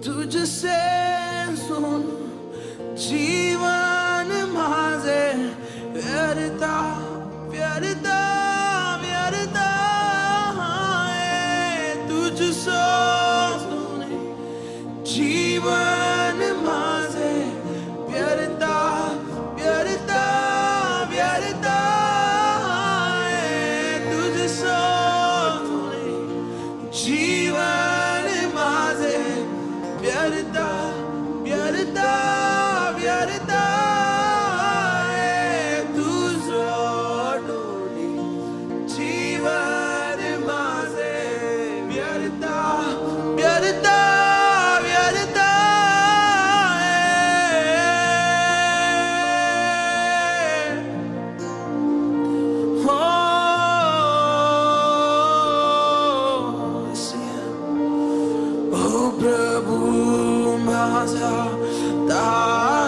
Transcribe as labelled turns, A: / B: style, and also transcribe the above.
A: तुझसे सुन जीवन माझे व्यर्था व्यर्था व्यर्था है तुझसे सुन जीवन माझे व्यर्था व्यर्था व्यर्था है तुझसे जीवन माझे व्यर्था व्यर्था व्यर्था है तुझं डोली जीवन माझे व्यर्था व्यर्था व्यर्था प्रभु माझा